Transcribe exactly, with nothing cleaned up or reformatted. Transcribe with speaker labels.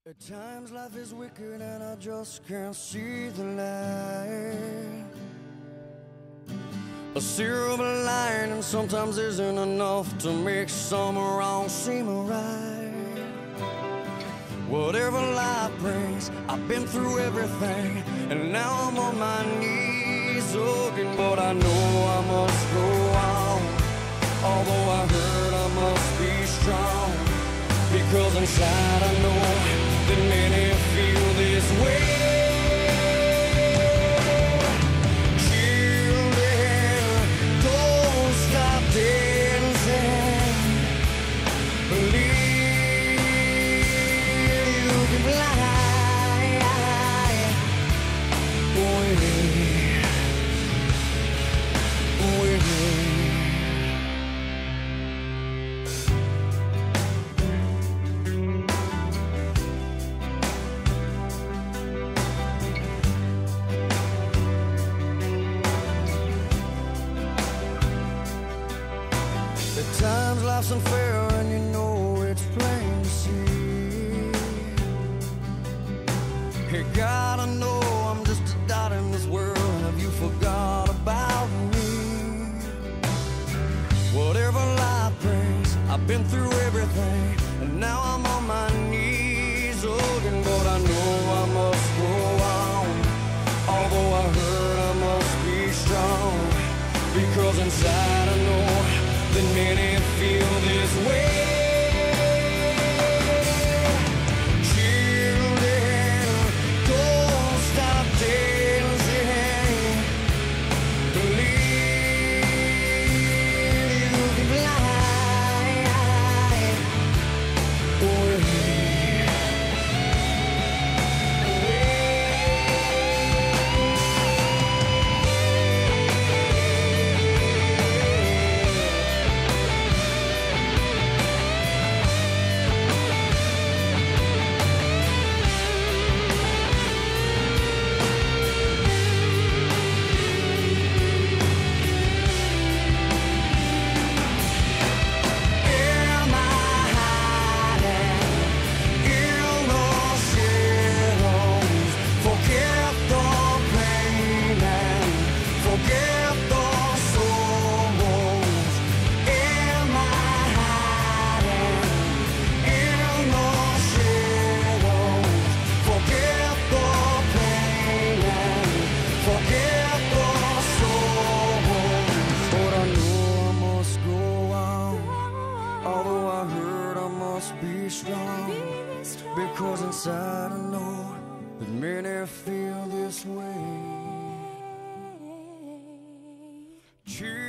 Speaker 1: At times life is wicked and I just can't see the light. A silver lining sometimes isn't enough to make some wrong seem right. Whatever life brings, I've been through everything, and now I'm on my knees looking, but I know I must go on. Although I hurt, I must be strong, because inside I know that many feel this way. Children, don't stop dancing. Believe you can fly away, away. At times life's unfair and you know it's plain to see. Hey God, I know I'm just a dot in this world. Have you forgot about me? Whatever life brings, I've been through everything, and now I'm on my knees looking, but I know I must go on. Although I hurt, I must be strong, because inside I know that many feel this way. Children, don't stop dancing. Believe you can fly away, be strong, because inside I know that many feel this way. Cheer